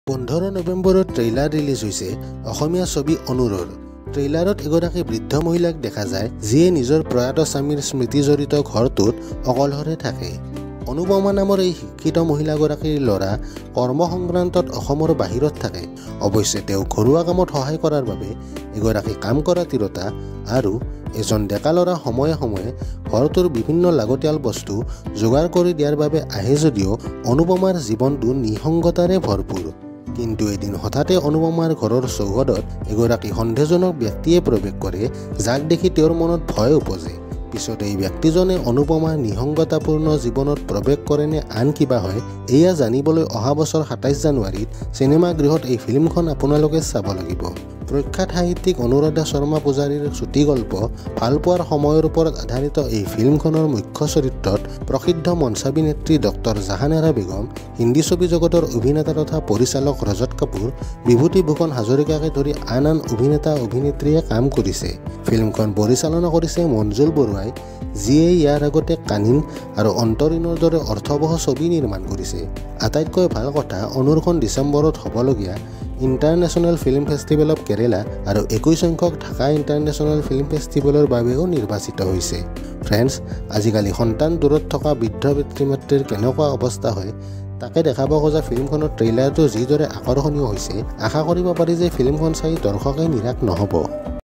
15 নৱেম্বৰত trailer release হৈছে অসমীয়া ছবি অনুৰৰ। ট্ৰেইলাৰত এগৰাকী বৃদ্ধ মহিলাক দেখা যায় যিয়ে নিজৰ প্ৰয়াত স্বামীৰ স্মৃতিজড়িত ঘৰটোত অকলশৰে থাকে। অনুপমা নামৰ এই শিক্ষিত মহিলাগৰাকীৰ ল'ৰা কৰ্ম সংক্ৰান্তত অসমৰ বাহিৰত থাকে। অৱশ্যে তেওঁ ঘৰুৱা কামত সহায় কৰাৰ বাবে এগৰাকী কাম কৰা তিৰোতা আৰু এজন ডেকা ল'ৰা সময়ে সময়ে ঘৰটোৰ বিভিন্ন লাগতিয়াল বস্তু যোগাৰ কৰি দিয়াৰ বাবে আহে যদিও অনুপমাৰ জীৱনটো নিঃসংগতাৰে ভৰপূৰ। কিন্তু এদিন হঠাতে অনুপমাৰ ঘৰৰ চৌহদত এগৰাকী সন্দেহজনক ব্যক্তিয়ে প্ৰৱেশ কৰে, যাক দেখি তেওঁৰ মনত ভয় উপজে। পিছত এই ব্যক্তিজনে অনুপমাৰ নিঃসংগতাপূৰ্ণ জীৱনত প্ৰৱেশ কৰে নে আন কিবা হয়, এয়া জানিবলৈ অহা বছৰ ২৭ জানুৱাৰীত চিনেমাগৃহত এই ফিল্মখন আপোনালোকে চাব লাগিব। প্ৰখ্যাত সাহিত্যিক অনুৰাধা শৰ্মা পূজাৰীৰ চুটি গল্প ভালপোৱাৰ সময়ৰ ওপৰত আধাৰিত এই ফিল্মখনৰ মুখ্য চৰিত্ৰত প্ৰসিদ্ধ মঞ্চাভিনেত্ৰী ডক্টৰ জাহানাৰা বেগম, হিন্দী ছবি জগতৰ অভিনেতা তথা পৰিচালক ৰজত কাপুৰ, বিভূতিভূষণ হাজৰিকাকে ধৰি আন অভিনেতা অভিনেত্ৰীয়ে কাম কৰিছে। ফিল্মখন পৰিচালনা কৰিছে মঞ্জুল বৰুৱাই, যিয়ে ইয়াৰ আগতে কানিন আৰু অন্তৰীণৰ দৰে অৰ্থবহ ছবি নিৰ্মাণ কৰিছে। আটাইতকৈ ভাল কথা, অনুৰখন ডিচেম্বৰত হ'বলগীয়া international film festival of Kerala আৰু ২১ সংখ্যক ঢাকা ইণ্টাৰনেশ্যনেল ফিল্ম ফেষ্টিভেলৰ বাবেও নিৰ্বাচিত হৈছে। ফ্ৰেণ্ডছ, আজিকালি সন্তান দূৰত থকা বৃদ্ধ পিতৃ মাতৃৰ কেনেকুৱা অৱস্থা হয় তাকে দেখাব খোজা ফিল্মখনৰ ট্ৰেইলাৰটো যিদৰে আকৰ্ষণীয় হৈছে, আশা কৰিব পাৰি যে ফিল্মখন চাই দৰ্শকে নিৰাশ নহ'ব।